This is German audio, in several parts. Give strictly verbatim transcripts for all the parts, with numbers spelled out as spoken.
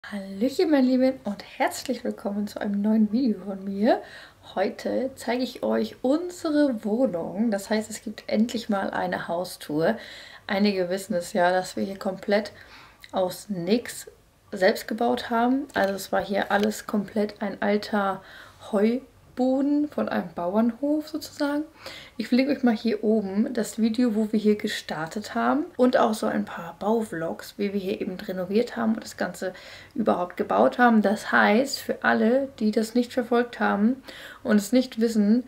Hallöchen meine Lieben und herzlich willkommen zu einem neuen Video von mir. Heute zeige ich euch unsere Wohnung. Das heißt, es gibt endlich mal eine Haustour. Einige wissen es ja, dass wir hier komplett aus nichts selbst gebaut haben. Also es war hier alles komplett ein alter Heuboden von einem Bauernhof sozusagen. Ich verlinke euch mal hier oben das Video, wo wir hier gestartet haben und auch so ein paar Bauvlogs, wie wir hier eben renoviert haben und das Ganze überhaupt gebaut haben. Das heißt, für alle, die das nicht verfolgt haben und es nicht wissen,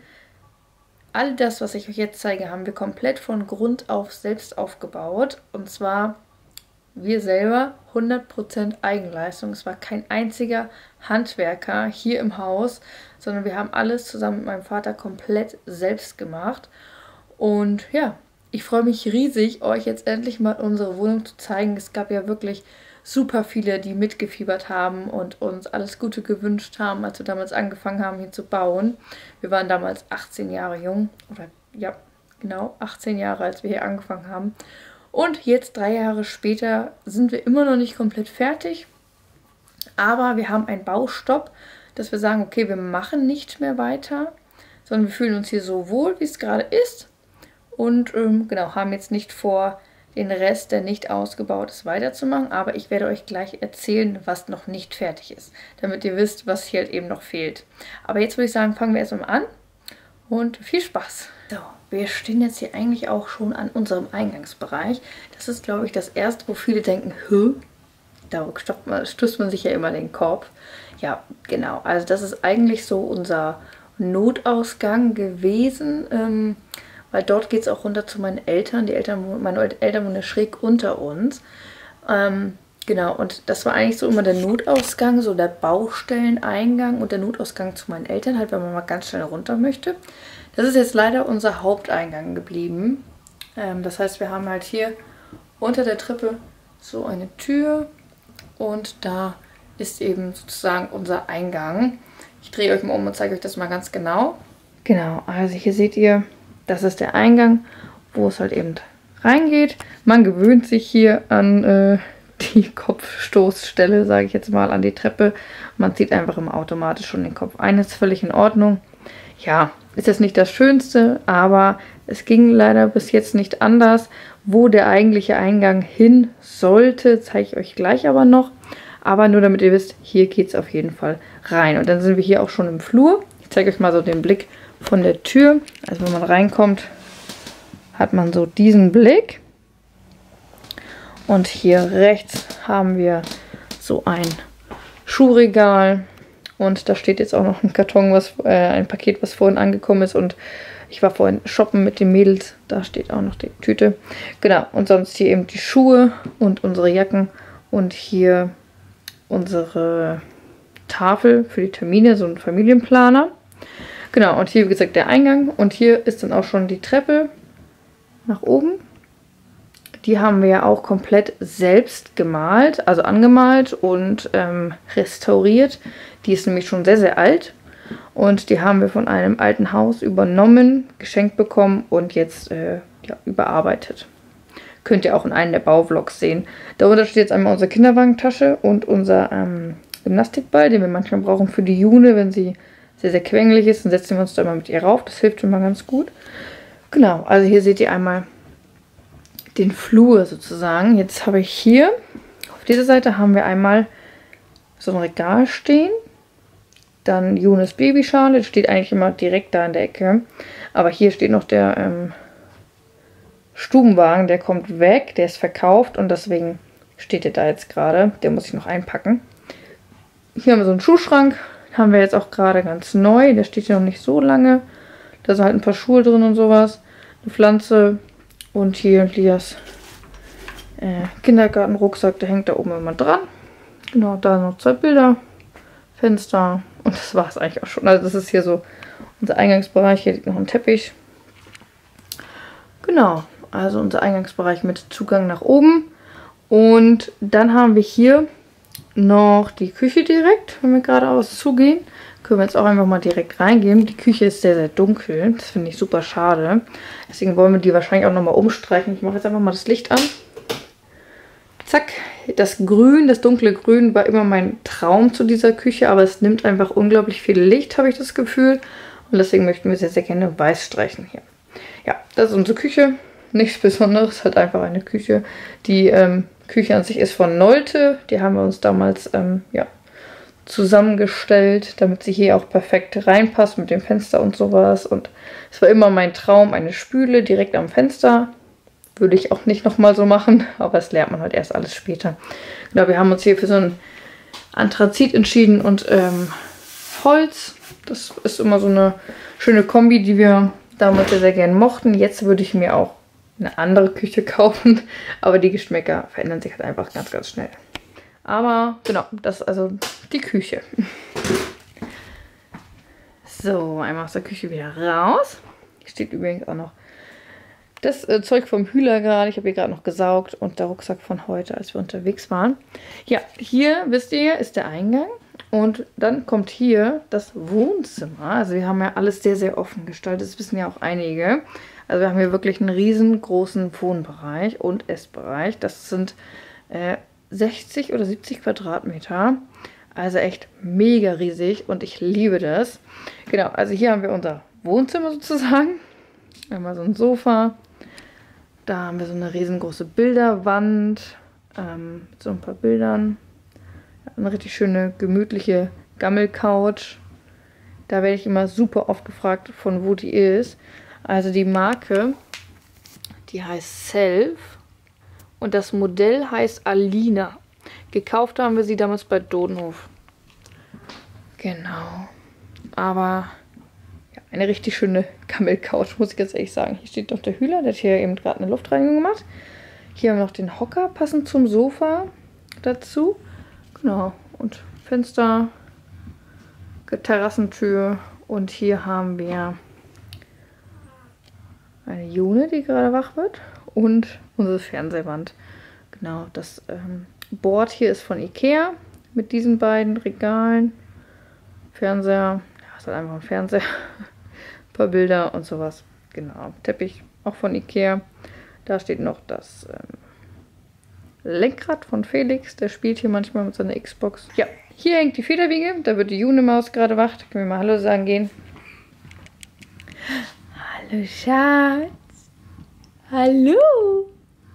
all das, was ich euch jetzt zeige, haben wir komplett von Grund auf selbst aufgebaut. Und zwar wir selber, hundert Prozent Eigenleistung. Es war kein einziger Handwerker hier im Haus, sondern wir haben alles zusammen mit meinem Vater komplett selbst gemacht. Und ja, ich freue mich riesig, euch jetzt endlich mal unsere Wohnung zu zeigen. Es gab ja wirklich super viele, die mitgefiebert haben und uns alles Gute gewünscht haben, als wir damals angefangen haben, hier zu bauen. Wir waren damals achtzehn Jahre jung, oder ja, genau, achtzehn Jahre, als wir hier angefangen haben. Und jetzt, drei Jahre später, sind wir immer noch nicht komplett fertig. Aber wir haben einen Baustopp, dass wir sagen, okay, wir machen nicht mehr weiter, sondern wir fühlen uns hier so wohl, wie es gerade ist. Und ähm, genau, haben jetzt nicht vor, den Rest, der nicht ausgebaut ist, weiterzumachen. Aber ich werde euch gleich erzählen, was noch nicht fertig ist, damit ihr wisst, was hier halt eben noch fehlt. Aber jetzt würde ich sagen, fangen wir erstmal an und viel Spaß. So, wir stehen jetzt hier eigentlich auch schon an unserem Eingangsbereich. Das ist, glaube ich, das erste, wo viele denken, hä? Da stößt man sich ja immer den Kopf. Ja, genau. Also das ist eigentlich so unser Notausgang gewesen, ähm, weil dort geht es auch runter zu meinen Eltern. Die Eltern, meine Eltern wohnen schräg unter uns. Ähm, genau, und das war eigentlich so immer der Notausgang, so der Baustelleneingang und der Notausgang zu meinen Eltern, halt, wenn man mal ganz schnell runter möchte. Das ist jetzt leider unser Haupteingang geblieben. Ähm, das heißt, wir haben halt hier unter der Treppe so eine Tür und da ist eben sozusagen unser Eingang. Ich drehe euch mal um und zeige euch das mal ganz genau. Genau, also hier seht ihr, das ist der Eingang, wo es halt eben reingeht. Man gewöhnt sich hier an äh, die Kopfstoßstelle, sage ich jetzt mal, an die Treppe. Man zieht einfach immer automatisch schon den Kopf ein, ist völlig in Ordnung. Ja, ist jetzt nicht das Schönste, aber es ging leider bis jetzt nicht anders. Wo der eigentliche Eingang hin sollte, zeige ich euch gleich aber noch. Aber nur damit ihr wisst, hier geht es auf jeden Fall rein. Und dann sind wir hier auch schon im Flur. Ich zeige euch mal so den Blick von der Tür. Also wenn man reinkommt, hat man so diesen Blick. Und hier rechts haben wir so ein Schuhregal. Und da steht jetzt auch noch ein Karton, was, äh, ein Paket, was vorhin angekommen ist. Und ich war vorhin shoppen mit den Mädels. Da steht auch noch die Tüte. Genau, und sonst hier eben die Schuhe und unsere Jacken. Und hier unsere Tafel für die Termine, so ein Familienplaner. Genau, und hier, wie gesagt, der Eingang. Und hier ist dann auch schon die Treppe nach oben. Die haben wir ja auch komplett selbst gemalt, also angemalt und ähm, restauriert. Die ist nämlich schon sehr, sehr alt. Und die haben wir von einem alten Haus übernommen, geschenkt bekommen und jetzt äh, ja, überarbeitet. Könnt ihr auch in einem der Bauvlogs sehen. Darunter steht jetzt einmal unsere Kinderwagentasche und unser ähm, Gymnastikball, den wir manchmal brauchen für die June, wenn sie sehr, sehr quengelig ist. Dann setzen wir uns da immer mit ihr rauf. Das hilft schon mal ganz gut. Genau, also hier seht ihr einmal den Flur sozusagen. Jetzt habe ich hier, auf dieser Seite haben wir einmal so ein Regal stehen. Dann Junes Babyschale, das steht eigentlich immer direkt da in der Ecke. Aber hier steht noch der ähm, Stubenwagen, der kommt weg, der ist verkauft und deswegen steht der da jetzt gerade. Der muss ich noch einpacken. Hier haben wir so einen Schuhschrank, den haben wir jetzt auch gerade ganz neu. Der steht ja noch nicht so lange. Da sind halt ein paar Schuhe drin und sowas. Eine Pflanze. Und hier Lias äh, Kindergartenrucksack, der hängt da oben immer dran. Genau, da noch zwei Bilder, Fenster und das war es eigentlich auch schon. Also das ist hier so unser Eingangsbereich, hier liegt noch ein Teppich. Genau, also unser Eingangsbereich mit Zugang nach oben. Und dann haben wir hier noch die Küche direkt, wenn wir geradeaus zugehen. Können wir jetzt auch einfach mal direkt reingehen. Die Küche ist sehr, sehr dunkel. Das finde ich super schade. Deswegen wollen wir die wahrscheinlich auch nochmal umstreichen. Ich mache jetzt einfach mal das Licht an. zack, das Grün, das dunkle Grün war immer mein Traum zu dieser Küche, aber es nimmt einfach unglaublich viel Licht, habe ich das Gefühl. Und deswegen möchten wir sehr, sehr gerne weiß streichen hier. Ja, das ist unsere Küche. Nichts Besonderes, halt einfach eine Küche. Die ähm, Küche an sich ist von Nolte. Die haben wir uns damals ähm, ja, zusammengestellt, damit sie hier auch perfekt reinpasst mit dem Fenster und sowas. Und es war immer mein Traum, eine Spüle direkt am Fenster. Würde ich auch nicht nochmal so machen, aber das lernt man halt erst alles später. Genau, wir haben uns hier für so ein Anthrazit entschieden und ähm, Holz. Das ist immer so eine schöne Kombi, die wir damals sehr, sehr gerne mochten. Jetzt würde ich mir auch eine andere Küche kaufen, aber die Geschmäcker verändern sich halt einfach ganz, ganz schnell. Aber genau, das ist also die Küche. So, einmal aus der Küche wieder raus. Hier steht übrigens auch noch das äh, Zeug vom Hühler gerade. Ich habe hier gerade noch gesaugt und der Rucksack von heute, als wir unterwegs waren. Ja, hier, wisst ihr, ist der Eingang. Und dann kommt hier das Wohnzimmer. Also wir haben ja alles sehr, sehr offen gestaltet. Das wissen ja auch einige. Also wir haben hier wirklich einen riesengroßen Wohnbereich und Essbereich. Das sind äh, sechzig oder siebzig Quadratmeter. Also echt mega riesig und ich liebe das. Genau, also hier haben wir unser Wohnzimmer sozusagen. Einmal so ein Sofa. Da haben wir so eine riesengroße Bilderwand ähm, mit so ein paar Bildern. Eine richtig schöne, gemütliche Gammelcouch. Da werde ich immer super oft gefragt, von wo die ist. Also die Marke, die heißt Self und das Modell heißt Alina. Gekauft haben wir sie damals bei Dodenhof. Genau. Aber ja, eine richtig schöne Gammelcouch, muss ich ganz ehrlich sagen. Hier steht noch der Hühler, der hat hier eben gerade eine Luftreinigung gemacht. Hier haben wir noch den Hocker, passend zum Sofa dazu. Genau, und Fenster, Terrassentür und hier haben wir eine June, die gerade wach wird und unsere Fernsehwand. Genau, das ähm, Board hier ist von Ikea mit diesen beiden Regalen. Fernseher, ja, ist halt einfach ein Fernseher, ein paar Bilder und sowas. Genau, Teppich auch von Ikea. Da steht noch das ähm, Lenkrad von Felix, der spielt hier manchmal mit seiner Xbox. Ja, hier hängt die Federwiege, da wird die June-Maus gerade wach. Da können wir mal Hallo sagen gehen. Hallo Schatz. Hallo.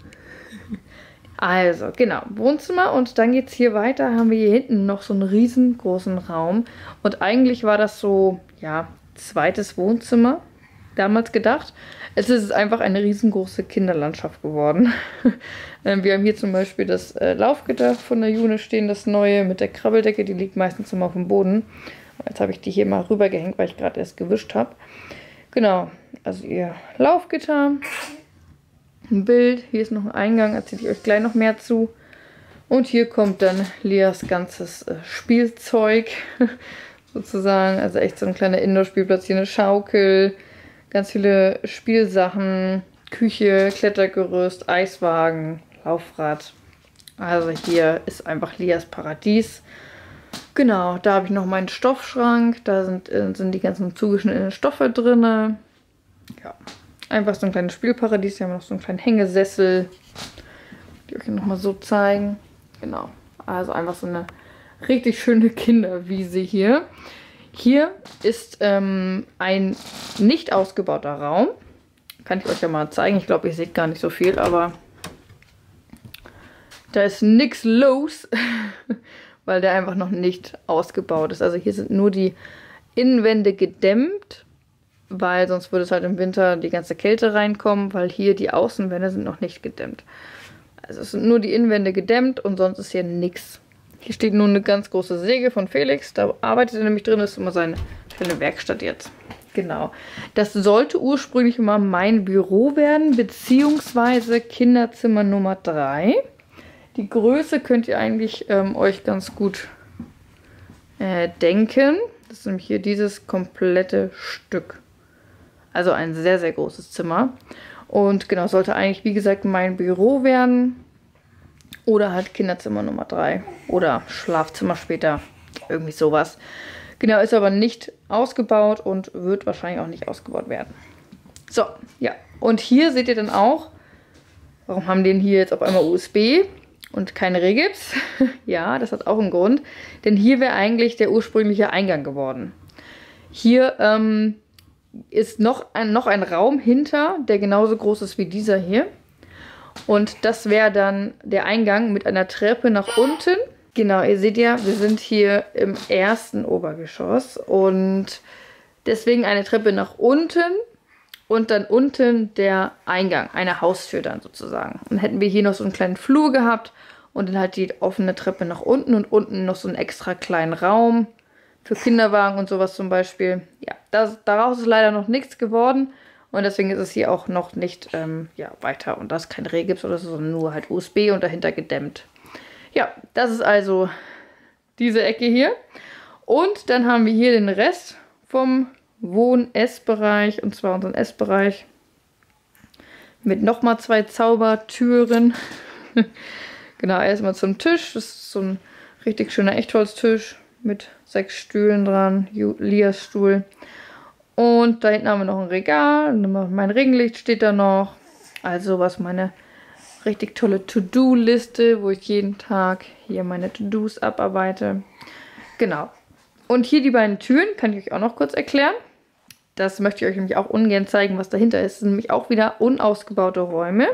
Also, genau, Wohnzimmer und dann geht es hier weiter, haben wir hier hinten noch so einen riesengroßen Raum. Und eigentlich war das so, ja, zweites Wohnzimmer, damals gedacht. Es ist einfach eine riesengroße Kinderlandschaft geworden. Wir haben hier zum Beispiel das äh, Laufgitter von der June stehen, das neue mit der Krabbeldecke, die liegt meistens immer auf dem Boden. Jetzt habe ich die hier mal rübergehängt, weil ich gerade erst gewischt habe. Genau, also ihr Laufgitter, ein Bild, hier ist noch ein Eingang, erzähle ich euch gleich noch mehr zu. Und hier kommt dann Lias ganzes äh, Spielzeug sozusagen, also echt so ein kleiner Indoor-Spielplatz, hier eine Schaukel, ganz viele Spielsachen, Küche, Klettergerüst, Eiswagen, Laufrad. Also hier ist einfach Lias Paradies. Genau, da habe ich noch meinen Stoffschrank. Da sind, äh, sind die ganzen zugeschnittenen Stoffe drin. Ja, einfach so ein kleines Spielparadies. Hier haben wir noch so einen kleinen Hängesessel. Die euch nochmal so zeigen. Genau, also einfach so eine richtig schöne Kinderwiese hier. Hier ist ähm, ein nicht ausgebauter Raum. Kann ich euch ja mal zeigen. Ich glaube, ihr seht gar nicht so viel, aber da ist nichts los, weil der einfach noch nicht ausgebaut ist. Also hier sind nur die Innenwände gedämmt, weil sonst würde es halt im Winter die ganze Kälte reinkommen, weil hier die Außenwände sind noch nicht gedämmt. Also es sind nur die Innenwände gedämmt und sonst ist hier nichts. Hier steht nur eine ganz große Säge von Felix. Da arbeitet er nämlich drin. Das ist immer seine schöne Werkstatt jetzt. Genau. Das sollte ursprünglich immer mein Büro werden, beziehungsweise Kinderzimmer Nummer drei. Die Größe könnt ihr eigentlich ähm, euch ganz gut äh, denken. Das ist nämlich hier dieses komplette Stück. Also ein sehr, sehr großes Zimmer. Und genau, sollte eigentlich, wie gesagt, mein Büro werden. Oder halt Kinderzimmer Nummer drei. Oder Schlafzimmer später. Irgendwie sowas. Genau, ist aber nicht ausgebaut und wird wahrscheinlich auch nicht ausgebaut werden. So, ja. Und hier seht ihr dann auch, warum haben die denn hier jetzt auf einmal U S B? und kein Rehgips. Ja, das hat auch einen Grund. Denn hier wäre eigentlich der ursprüngliche Eingang geworden. Hier ähm, ist noch ein, noch ein Raum hinter, der genauso groß ist wie dieser hier. Und das wäre dann der Eingang mit einer Treppe nach unten. Genau, ihr seht ja, wir sind hier im ersten Obergeschoss. Und deswegen eine Treppe nach unten. Und dann unten der Eingang, eine Haustür dann sozusagen. Und dann hätten wir hier noch so einen kleinen Flur gehabt und dann halt die offene Treppe nach unten und unten noch so einen extra kleinen Raum für Kinderwagen und sowas zum Beispiel. Ja, das, daraus ist leider noch nichts geworden und deswegen ist es hier auch noch nicht ähm, ja, weiter. Und da ist kein Rehgips oder so, sondern nur halt U S B und dahinter gedämmt. Ja, das ist also diese Ecke hier. Und dann haben wir hier den Rest vom Wohn-Essbereich, und zwar unseren Essbereich mit nochmal zwei Zaubertüren. Genau, erstmal zum Tisch. Das ist so ein richtig schöner Echtholztisch mit sechs Stühlen dran, Lias Stuhl. Und da hinten haben wir noch ein Regal. Mein Ringlicht steht da noch. Also was meine richtig tolle To-Do-Liste, wo ich jeden Tag hier meine To-Dos abarbeite. Genau. Und hier die beiden Türen, kann ich euch auch noch kurz erklären. Das möchte ich euch nämlich auch ungern zeigen, was dahinter ist. Das sind nämlich auch wieder unausgebaute Räume.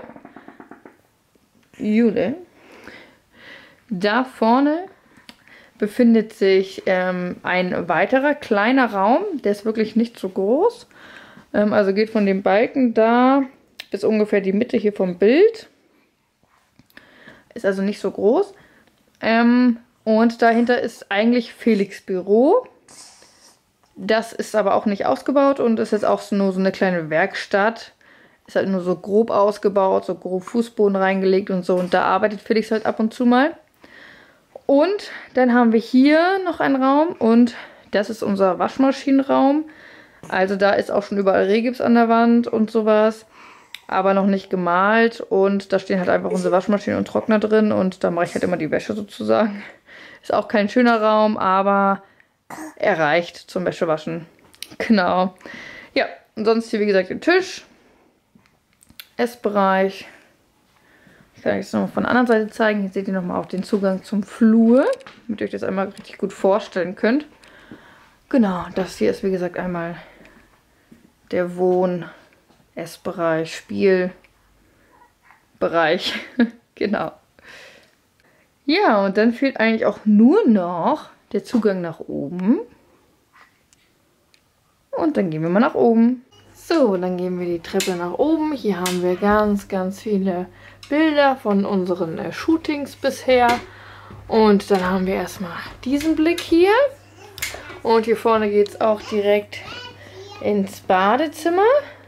Jule. Da vorne befindet sich ähm, ein weiterer kleiner Raum. Der ist wirklich nicht so groß. Ähm, also geht von dem Balken da bis ungefähr die Mitte hier vom Bild. Ist also nicht so groß. Ähm, und dahinter ist eigentlich Felix' Büro. Das ist aber auch nicht ausgebaut und ist jetzt auch nur so eine kleine Werkstatt. Ist halt nur so grob ausgebaut, so grob Fußboden reingelegt und so. Und da arbeitet Felix halt ab und zu mal. Und dann haben wir hier noch einen Raum und das ist unser Waschmaschinenraum. Also da ist auch schon überall Rehgips an der Wand und sowas. Aber noch nicht gemalt. Und da stehen halt einfach unsere Waschmaschine und Trockner drin. Und da mache ich halt immer die Wäsche sozusagen. Ist auch kein schöner Raum, aber er reicht zum Wäschewaschen. Genau. Ja, und sonst hier wie gesagt den Tisch. Essbereich. Ich kann euch das nochmal von der anderen Seite zeigen. Hier seht ihr nochmal auch den Zugang zum Flur, damit ihr euch das einmal richtig gut vorstellen könnt. Genau, das hier ist wie gesagt einmal der Wohn-, Essbereich, Spielbereich. Genau. Ja, und dann fehlt eigentlich auch nur noch der Zugang nach oben. Und dann gehen wir mal nach oben. So, dann gehen wir die Treppe nach oben. Hier haben wir ganz, ganz viele Bilder von unseren äh, Shootings bisher. Und dann haben wir erstmal diesen Blick hier. Und hier vorne geht es auch direkt ins Badezimmer.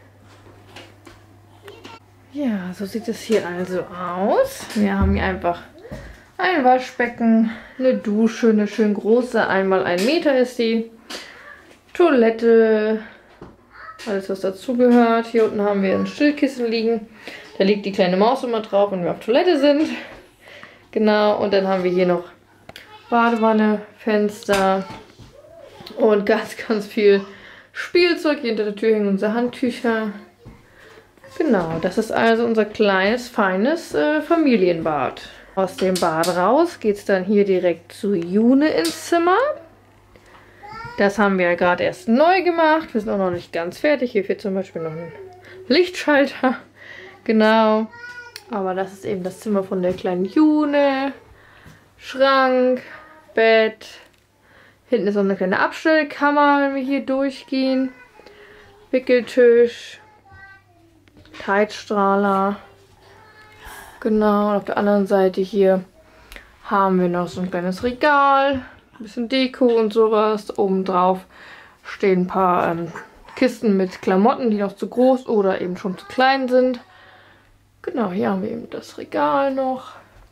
Ja, so sieht es hier also aus. Wir haben hier einfach ein Waschbecken, eine Dusche, eine schön große, einmal ein Meter ist die. Toilette, alles was dazugehört. Hier unten haben wir ein Stillkissen liegen. Da liegt die kleine Maus immer drauf, wenn wir auf Toilette sind. Genau, und dann haben wir hier noch Badewanne, Fenster und ganz, ganz viel Spielzeug. Hier hinter der Tür hängen unsere Handtücher. Genau, das ist also unser kleines, feines äh, Familienbad. Aus dem Bad raus geht es dann hier direkt zu June ins Zimmer. Das haben wir ja gerade erst neu gemacht. Wir sind auch noch nicht ganz fertig. Hier fehlt zum Beispiel noch ein Lichtschalter. Genau. Aber das ist eben das Zimmer von der kleinen June. Schrank, Bett. Hinten ist noch eine kleine Abstellkammer, wenn wir hier durchgehen. Wickeltisch. Heizstrahler. Genau, und auf der anderen Seite hier haben wir noch so ein kleines Regal. Ein bisschen Deko und sowas. Oben drauf stehen ein paar ähm, Kisten mit Klamotten, die noch zu groß oder eben schon zu klein sind. Genau, hier haben wir eben das Regal noch.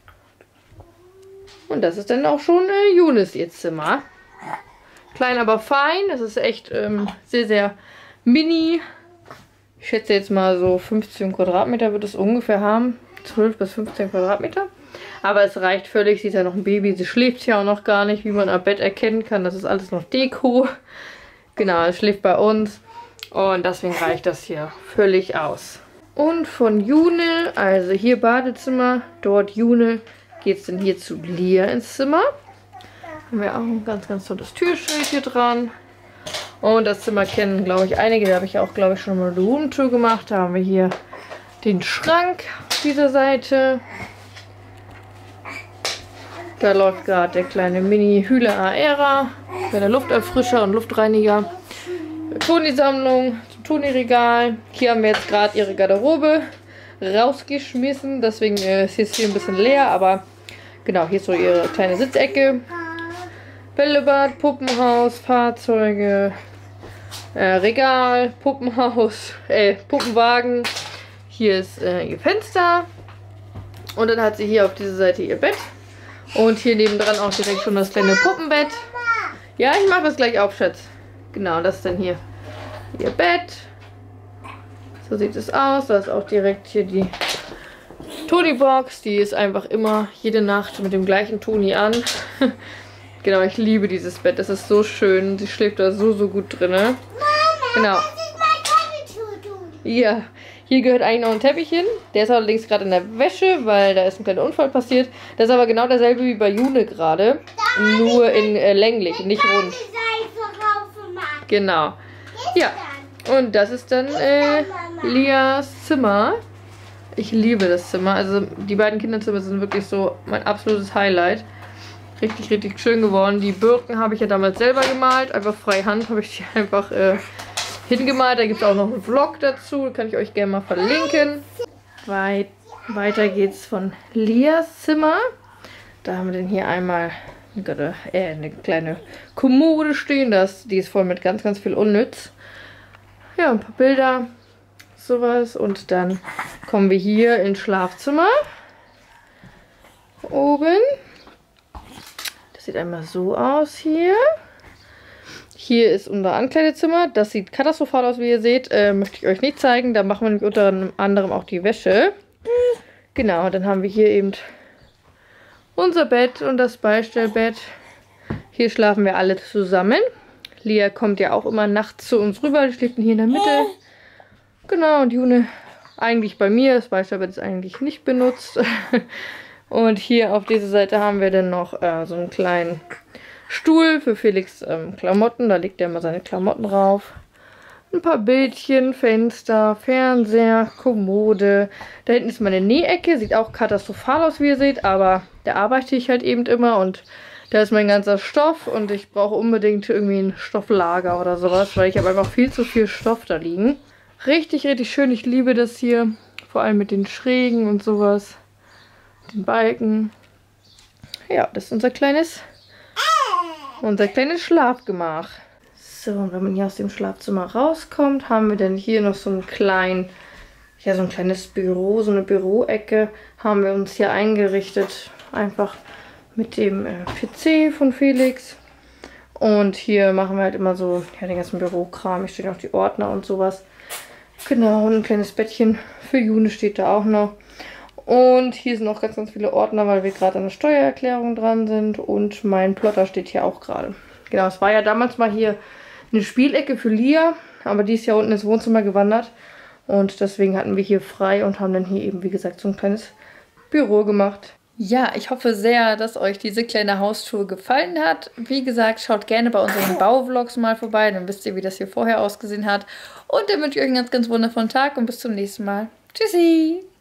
Und das ist dann auch schon äh, Junis ihr Zimmer. Klein, aber fein. Das ist echt ähm, sehr, sehr mini. Ich schätze jetzt mal so fünfzehn Quadratmeter wird es ungefähr haben. zwölf bis fünfzehn Quadratmeter. Aber es reicht völlig. Sie ist ja noch ein Baby. Sie schläft ja auch noch gar nicht, wie man am Bett erkennen kann. Das ist alles noch Deko. Genau, es schläft bei uns. Und deswegen reicht das hier völlig aus. Und von June, also hier Badezimmer, dort June, geht es denn hier zu Lia ins Zimmer. Haben wir auch ein ganz, ganz tolles Türschild hier dran. Und das Zimmer kennen, glaube ich, einige. Da habe ich auch, glaube ich, schon mal eine Roomtour gemacht. Da haben wir hier den Schrank auf dieser Seite. Da läuft gerade der kleine Mini-Hühler Aera. Der Lufterfrischer und Luftreiniger. Toni-Sammlung, Toni-Regal. Hier haben wir jetzt gerade ihre Garderobe rausgeschmissen. Deswegen ist jetzt hier ein bisschen leer. Aber genau, hier ist so ihre kleine Sitzecke. Bällebad, Puppenhaus, Fahrzeuge, äh, Regal, Puppenhaus, äh, Puppenwagen. Hier ist äh, ihr Fenster. Und dann hat sie hier auf dieser Seite ihr Bett. Und hier nebendran auch direkt schon das kleine Puppenbett. Ja, ich mache das gleich auf, Schatz. Genau, das ist dann hier ihr Bett. So sieht es aus. Da ist auch direkt hier die Toni-Box. Die ist einfach immer jede Nacht mit dem gleichen Toni an. Genau, ich liebe dieses Bett. Das ist so schön. Sie schläft da so, so gut drin. Mama, genau. Das ist mein Toni. Ja, hier gehört eigentlich noch ein Teppich hin. Der ist allerdings gerade in der Wäsche, weil da ist ein kleiner Unfall passiert. Das ist aber genau derselbe wie bei June gerade. Nur in äh, länglich, nicht rund. Genau. Ja, und das ist dann äh, Lias Zimmer. Ich liebe das Zimmer. Also die beiden Kinderzimmer sind wirklich so mein absolutes Highlight. Richtig, richtig schön geworden. Die Birken habe ich ja damals selber gemalt. Einfach freihand habe ich die einfach äh, hingemalt. Da gibt es auch noch einen Vlog dazu. Kann ich euch gerne mal verlinken. Weit, weiter geht's von Lias Zimmer. Da haben wir dann hier einmal eine, äh, eine kleine Kommode stehen. Das, die ist voll mit ganz, ganz viel Unnütz. Ja, ein paar Bilder. Sowas. Und dann kommen wir hier ins Schlafzimmer. Oben. Sieht einmal so aus hier. Hier ist unser Ankleidezimmer. Das sieht katastrophal aus, wie ihr seht. Äh, möchte ich euch nicht zeigen. Da machen wir nämlich unter anderem auch die Wäsche. Genau, dann haben wir hier eben unser Bett und das Beistellbett. Hier schlafen wir alle zusammen. Lia kommt ja auch immer nachts zu uns rüber. Die schläft hier in der Mitte. Genau, und June eigentlich bei mir. Das Beistellbett ist eigentlich nicht benutzt. Und hier auf dieser Seite haben wir dann noch äh, so einen kleinen Stuhl für Felix ähm, Klamotten. Da legt er immer seine Klamotten drauf. Ein paar Bildchen, Fenster, Fernseher, Kommode. Da hinten ist meine Nähecke. Sieht auch katastrophal aus, wie ihr seht. Aber da arbeite ich halt eben immer. Und da ist mein ganzer Stoff. Und ich brauche unbedingt irgendwie ein Stofflager oder sowas. Weil ich habe einfach viel zu viel Stoff da liegen. Richtig, richtig schön. Ich liebe das hier. Vor allem mit den Schrägen und sowas. Den Balken. Ja, das ist unser kleines unser kleines Schlafgemach. So, und wenn man hier aus dem Schlafzimmer rauskommt, haben wir dann hier noch so einen kleinen, ja, so ein kleines Büro, so eine Büroecke haben wir uns hier eingerichtet. Einfach mit dem äh, P C von Felix. Und hier machen wir halt immer so, ja, den ganzen Bürokram. Hier stehen auch die Ordner und sowas. Genau, und ein kleines Bettchen für June steht da auch noch. Und hier sind noch ganz, ganz viele Ordner, weil wir gerade an der Steuererklärung dran sind. Und mein Plotter steht hier auch gerade. Genau, es war ja damals mal hier eine Spielecke für Lia. Aber die ist ja unten ins Wohnzimmer gewandert. Und deswegen hatten wir hier frei und haben dann hier eben, wie gesagt, so ein kleines Büro gemacht. Ja, ich hoffe sehr, dass euch diese kleine Haustour gefallen hat. Wie gesagt, schaut gerne bei unseren Bauvlogs mal vorbei. Dann wisst ihr, wie das hier vorher ausgesehen hat. Und dann wünsche ich euch einen ganz, ganz wundervollen Tag und bis zum nächsten Mal. Tschüssi!